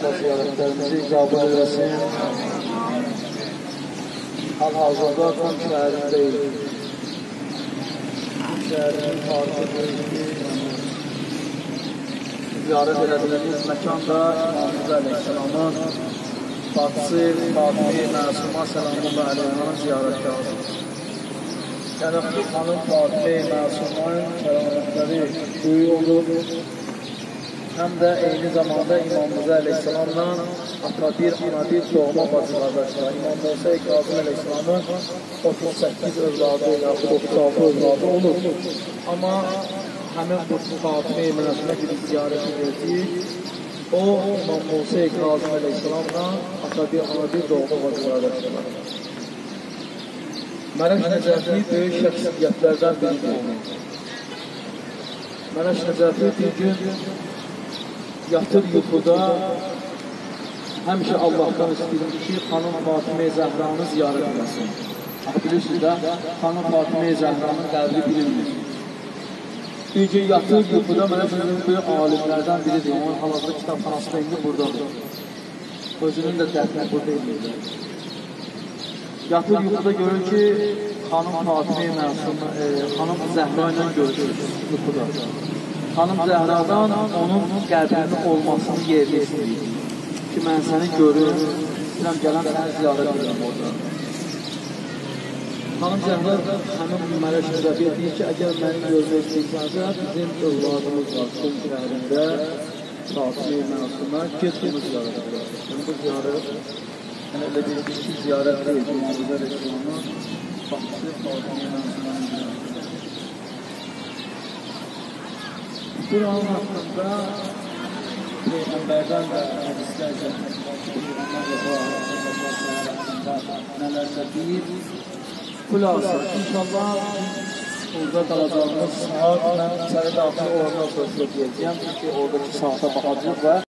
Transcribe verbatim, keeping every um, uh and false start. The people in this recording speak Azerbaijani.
Allah ziyarətlərimizi icabı eləsin. Hal-hazırda Qum şəhərindəyik. Qum şəhərinin tarixi ziyarət elədiyimiz məkanda İmamımız Əleyhisselamın bacısı Fatimə Məsuma Səlamullahi Əleyhanın ziyarətgahıdır. Şərəfli xanım Fatimə Məsumanın kəramətləri böyük olur. Həm də eyni zamanda İmamımız Əleyhisselamla ata bir, ana bir, doğma bacı qardaşlar. İmam Musa Kazım Əleyhisselamın otuz səkkiz övladı ilə otuz altı övladı olur. Amma həmin bu Fatimə Məsuma gibi ziyarət edir. O, İmam Musa Kazım Əleyhisselamla ata bir, ana bir, doğma bacı qardaşlar. Mərəş Nəcəfi böyük şəxsiyyətlərdən biridir. Mərəş Nəcəfi bir gün yatır yuxuda həmişə Allahdan istəyirdi ki, xanım Fatimə Zəhranı ziyarət eləsin. Bilirsiniz də, xanım Fatimə Zəhranın qəbri bilinmir. Bir gün yatır yuxuda Mərəş Nəcəfi böyük alimlərdən biridir. Onun hal-hazırda kitabxanası da indi buradadır. Özünün də dəfni burada edir. Yatır yuxuda görür ki, xanım Fatimə Məsuma, e, xanım Zəhra ilə görüşür yuxuda. Xanım Zəhradan onun qəbrinin olmasını yerini istəyir. Ki, mən səni görür, istəyirəm gələm səni ziyarət edirəm orada. Xanım Zəhra həmin Mərəş Nəcəfiyə deyir ki, əgər məni görmək istəyirsənsə, bizim övladımız var, Qum şəhərində Fatimə Məsuma, get bunu ziyarət edir. Yəni, bu ziyarət yəni, elə bir kişi ziyarət deyil, İmamımız Əleyhisselamın baxısı Fatimə Məsumanın ziyarət edir. Quranın haqqında Peyğəmbərdən və hədislər nələrsə deyir. Xülasə, inşallah orada qalacağımız saat, mən içəri daxil olandan sonra deyəcəyəm, çünki oradakı saata baxacaq və